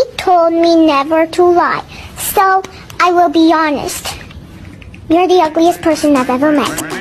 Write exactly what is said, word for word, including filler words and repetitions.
told me never to lie, so I will be honest. You're the ugliest person I've ever met.